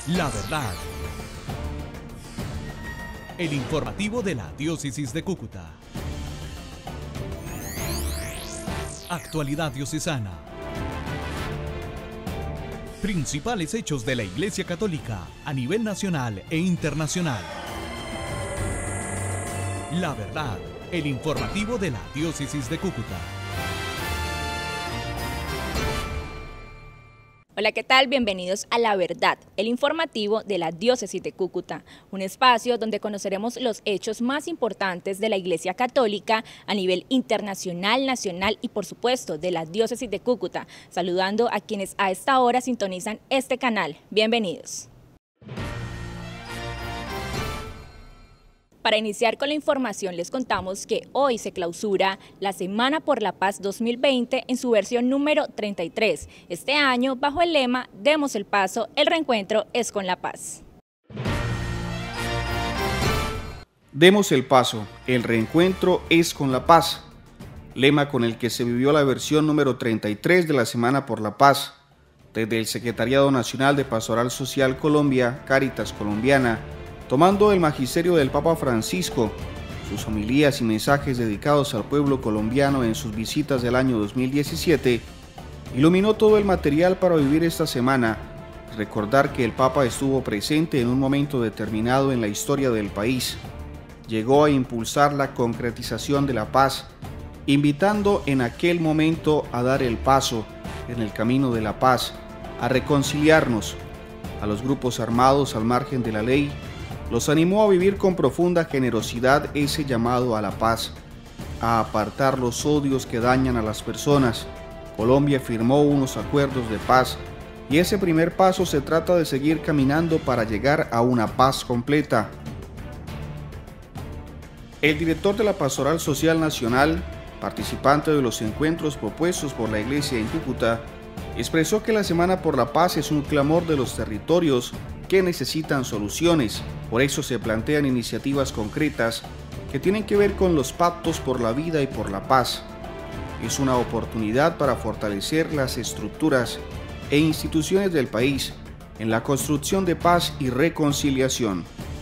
La verdad. El informativo de la Diócesis de Cúcuta. Actualidad diocesana. Principales hechos de la Iglesia Católica a nivel nacional e internacional. La verdad. El informativo de la Diócesis de Cúcuta. Hola, ¿qué tal? Bienvenidos a La Verdad, el informativo de la Diócesis de Cúcuta, un espacio donde conoceremos los hechos más importantes de la Iglesia Católica a nivel internacional, nacional y por supuesto de la Diócesis de Cúcuta, saludando a quienes a esta hora sintonizan este canal. Bienvenidos. Para iniciar con la información les contamos que hoy se clausura la Semana por la Paz 2020 en su versión número 33, este año bajo el lema Demos el paso, el reencuentro es con la paz. Demos el paso, el reencuentro es con la paz, lema con el que se vivió la versión número 33 de la Semana por la Paz, desde el Secretariado Nacional de Pastoral Social Colombia, Cáritas Colombiana, tomando el magisterio del Papa Francisco, sus homilías y mensajes dedicados al pueblo colombiano en sus visitas del año 2017, iluminó todo el material para vivir esta semana, recordar que el Papa estuvo presente en un momento determinado en la historia del país, llegó a impulsar la concretización de la paz, invitando en aquel momento a dar el paso en el camino de la paz, a reconciliarnos, a los grupos armados al margen de la ley, los animó a vivir con profunda generosidad ese llamado a la paz, a apartar los odios que dañan a las personas. Colombia firmó unos acuerdos de paz y ese primer paso se trata de seguir caminando para llegar a una paz completa. El director de la Pastoral Social Nacional, participante de los encuentros propuestos por la Iglesia en Cúcuta, expresó que la Semana por la Paz es un clamor de los territorios que necesitan soluciones. Por eso se plantean iniciativas concretas que tienen que ver con los pactos por la vida y por la paz. Es una oportunidad para fortalecer las estructuras e instituciones del país en la construcción de paz y reconciliación.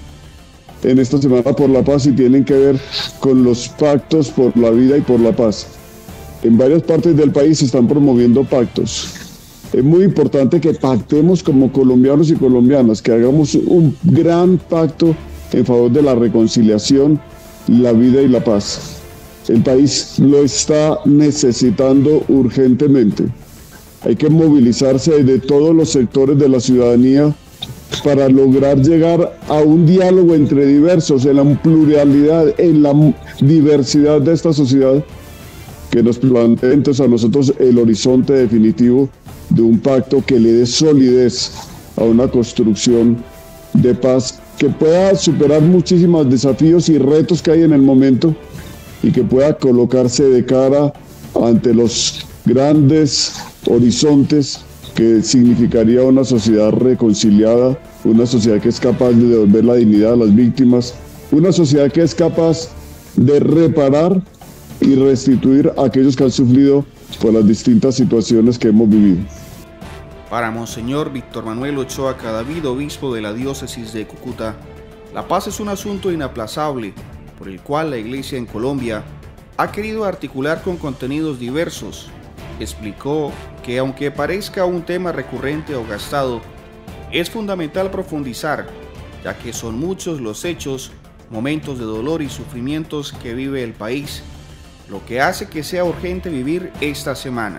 En esta Semana por la Paz y tienen que ver con los pactos por la vida y por la paz. En varias partes del país se están promoviendo pactos. Es muy importante que pactemos como colombianos y colombianas, que hagamos un gran pacto en favor de la reconciliación, la vida y la paz. El país lo está necesitando urgentemente. Hay que movilizarse de todos los sectores de la ciudadanía para lograr llegar a un diálogo entre diversos, en la pluralidad, en la diversidad de esta sociedad, que nos plantee entonces a nosotros el horizonte definitivo de un pacto que le dé solidez a una construcción de paz que pueda superar muchísimos desafíos y retos que hay en el momento y que pueda colocarse de cara ante los grandes horizontes que significaría una sociedad reconciliada, una sociedad que es capaz de devolver la dignidad a las víctimas, una sociedad que es capaz de reparar y restituir a aquellos que han sufrido por las distintas situaciones que hemos vivido. Para Monseñor Víctor Manuel Ochoa Cadavid, obispo de la Diócesis de Cúcuta, la paz es un asunto inaplazable por el cual la Iglesia en Colombia ha querido articular con contenidos diversos. Explicó que aunque parezca un tema recurrente o gastado, es fundamental profundizar, ya que son muchos los hechos, momentos de dolor y sufrimientos que vive el país, lo que hace que sea urgente vivir esta semana.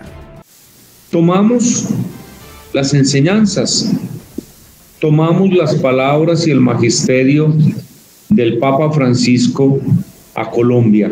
Tomamos las enseñanzas, tomamos las palabras y el magisterio del Papa Francisco a Colombia,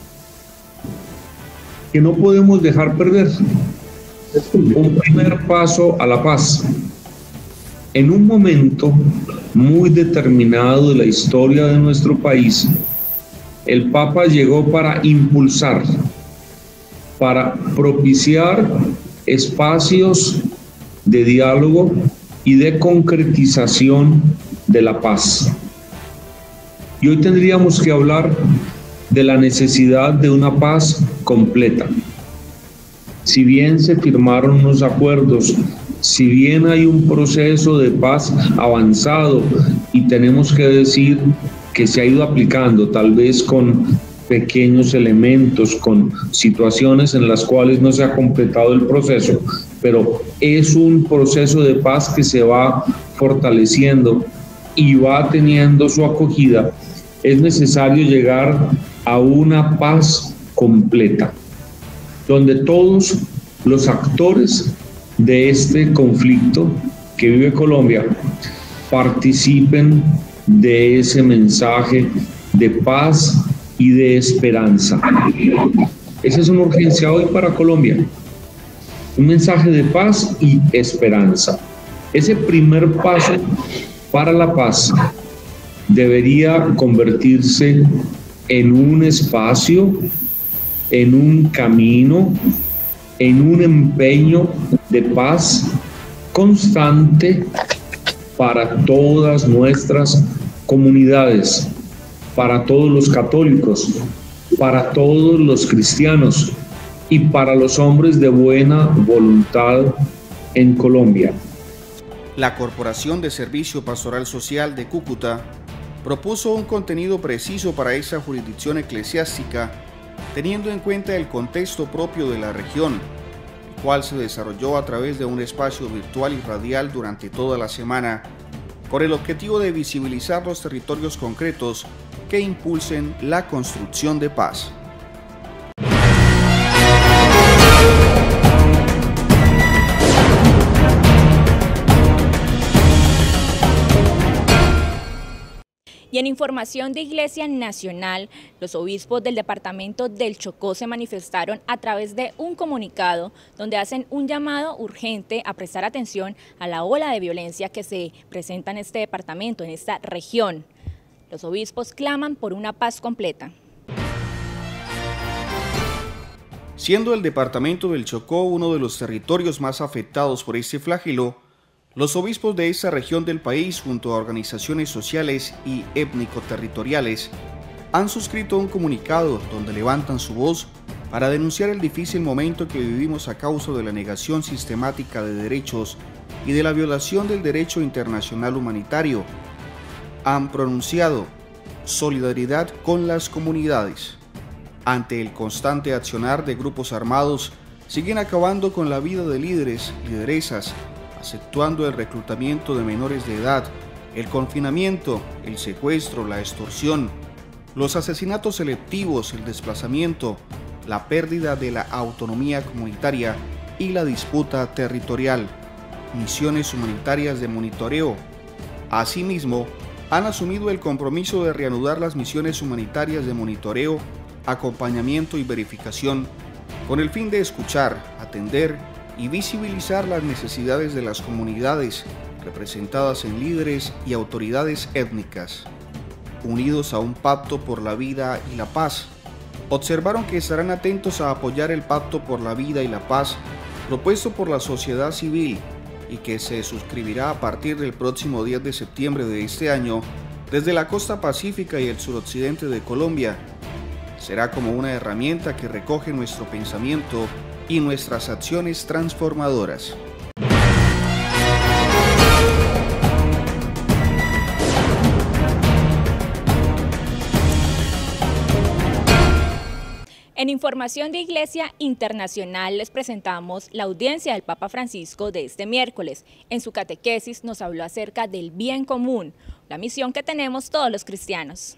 que no podemos dejar perder. Un primer paso a la paz. En un momento muy determinado de la historia de nuestro país, el Papa llegó para impulsar, para propiciar espacios de diálogo y de concretización de la paz. Y hoy tendríamos que hablar de la necesidad de una paz completa. Si bien se firmaron unos acuerdos, si bien hay un proceso de paz avanzado y tenemos que decir que se ha ido aplicando, tal vez con pequeños elementos, con situaciones en las cuales no se ha completado el proceso, pero es un proceso de paz que se va fortaleciendo y va teniendo su acogida. Es necesario llegar a una paz completa, donde todos los actores de este conflicto que vive Colombia participen de ese mensaje de paz y de esperanza. Esa es una urgencia hoy para Colombia, un mensaje de paz y esperanza. Ese primer paso para la paz debería convertirse en un espacio, en un camino, en un empeño de paz constante para todas nuestras comunidades, para todos los católicos, para todos los cristianos y para los hombres de buena voluntad en Colombia. La Corporación de Servicio Pastoral Social de Cúcuta propuso un contenido preciso para esa jurisdicción eclesiástica, teniendo en cuenta el contexto propio de la región, el cual se desarrolló a través de un espacio virtual y radial durante toda la semana, con el objetivo de visibilizar los territorios concretos que impulsen la construcción de paz. Y en información de Iglesia Nacional, los obispos del departamento del Chocó se manifestaron a través de un comunicado donde hacen un llamado urgente a prestar atención a la ola de violencia que se presenta en este departamento, en esta región. Los obispos claman por una paz completa. Siendo el departamento del Chocó uno de los territorios más afectados por este flagelo, los obispos de esa región del país, junto a organizaciones sociales y étnico-territoriales, han suscrito un comunicado donde levantan su voz para denunciar el difícil momento que vivimos a causa de la negación sistemática de derechos y de la violación del derecho internacional humanitario. Han pronunciado solidaridad con las comunidades. Ante el constante accionar de grupos armados, siguen acabando con la vida de líderes, lideresas, acentuando el reclutamiento de menores de edad, el confinamiento, el secuestro, la extorsión, los asesinatos selectivos, el desplazamiento, la pérdida de la autonomía comunitaria y la disputa territorial, misiones humanitarias de monitoreo. Asimismo, han asumido el compromiso de reanudar las misiones humanitarias de monitoreo, acompañamiento y verificación, con el fin de escuchar, atender y visibilizar las necesidades de las comunidades representadas en líderes y autoridades étnicas. Unidos a un pacto por la vida y la paz, observaron que estarán atentos a apoyar el pacto por la vida y la paz propuesto por la sociedad civil y que se suscribirá a partir del próximo 10 de septiembre de este año desde la costa pacífica y el suroccidente de Colombia. Será como una herramienta que recoge nuestro pensamiento y nuestras acciones transformadoras. En información de Iglesia Internacional les presentamos la audiencia del Papa Francisco de este miércoles. En su catequesis nos habló acerca del bien común, la misión que tenemos todos los cristianos.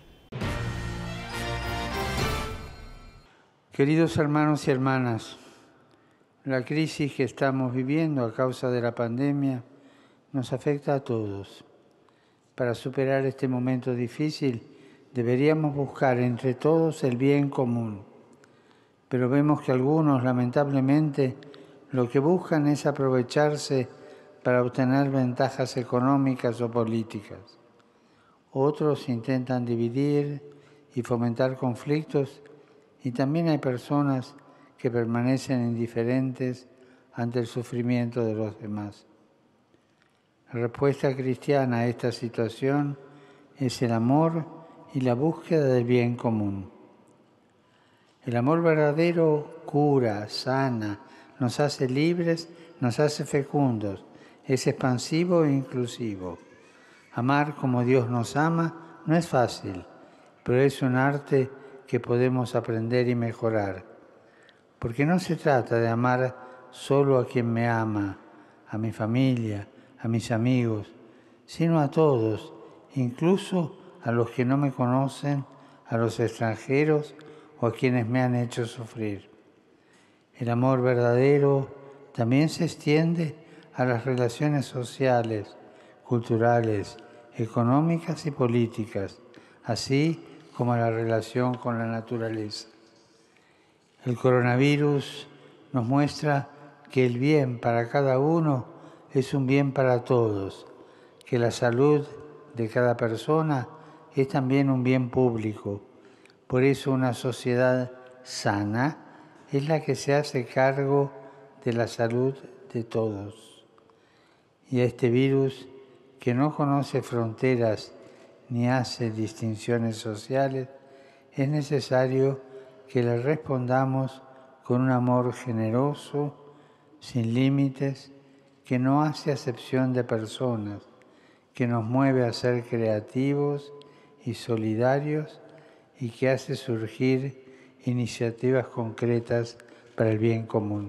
Queridos hermanos y hermanas, la crisis que estamos viviendo a causa de la pandemia nos afecta a todos. Para superar este momento difícil, deberíamos buscar entre todos el bien común. Pero vemos que algunos, lamentablemente, lo que buscan es aprovecharse para obtener ventajas económicas o políticas. Otros intentan dividir y fomentar conflictos, y también hay personas que permanecen indiferentes ante el sufrimiento de los demás. La respuesta cristiana a esta situación es el amor y la búsqueda del bien común. El amor verdadero cura, sana, nos hace libres, nos hace fecundos, es expansivo e inclusivo. Amar como Dios nos ama no es fácil, pero es un arte que podemos aprender y mejorar. Porque no se trata de amar solo a quien me ama, a mi familia, a mis amigos, sino a todos, incluso a los que no me conocen, a los extranjeros o a quienes me han hecho sufrir. El amor verdadero también se extiende a las relaciones sociales, culturales, económicas y políticas, así como a la relación con la naturaleza. El coronavirus nos muestra que el bien para cada uno es un bien para todos, que la salud de cada persona es también un bien público. Por eso una sociedad sana es la que se hace cargo de la salud de todos. Y a este virus, que no conoce fronteras ni hace distinciones sociales, es necesario que le respondamos con un amor generoso, sin límites, que no hace acepción de personas, que nos mueve a ser creativos y solidarios y que hace surgir iniciativas concretas para el bien común.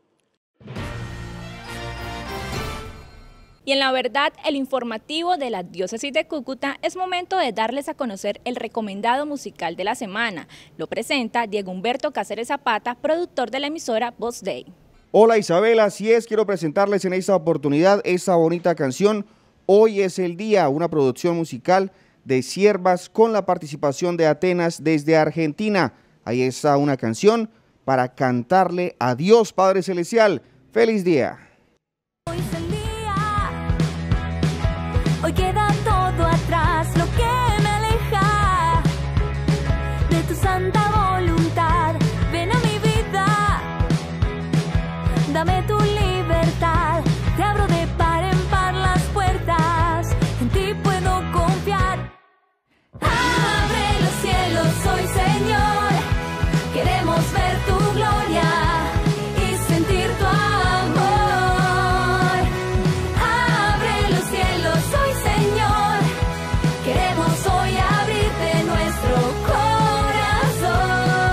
Y en La Verdad, el informativo de la Diócesis de Cúcuta, es momento de darles a conocer el recomendado musical de la semana. Lo presenta Diego Humberto Cáceres Zapata, productor de la emisora Voz Day. Hola Isabela, así es, quiero presentarles en esta oportunidad esta bonita canción, Hoy es el Día, una producción musical de Siervas con la participación de Atenas desde Argentina. Ahí está una canción para cantarle a Dios Padre Celestial. ¡Feliz día! Hoy es el día, hoy queda todo atrás, lo que me aleja de tu santa voluntad. Ven a mi vida, dame tu libertad, te abro de par en par las puertas, en ti puedo confiar. Abre los cielos hoy, Señor, queremos ver tu gloria y sentir tu amor. Abre los cielos hoy, Señor, queremos hoy abrirte nuestro corazón.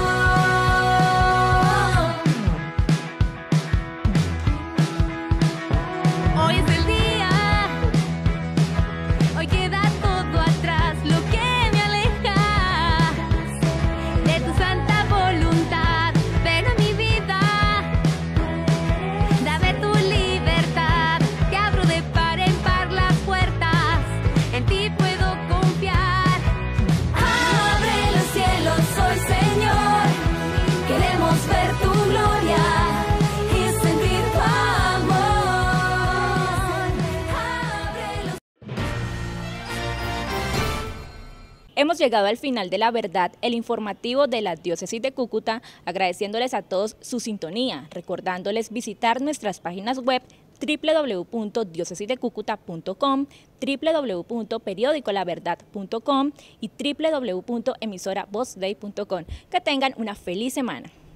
Hoy es el día, hoy queda todo atrás, lo que me aleja de tu santa voluntad. Ven a mi vida, dame tu libertad, te abro de par en par las puertas, en ti puedo confiar. Abre los cielos hoy, Señor, queremos ver tu gloria y sentir tu amor. Abre los Hemos llegado al final de La Verdad, el informativo de la Diócesis de Cúcuta, agradeciéndoles a todos su sintonía, recordándoles visitar nuestras páginas web www.diocesisdecucuta.com, www.periodicolaverdad.com y www.emisoravozday.com. Que tengan una feliz semana.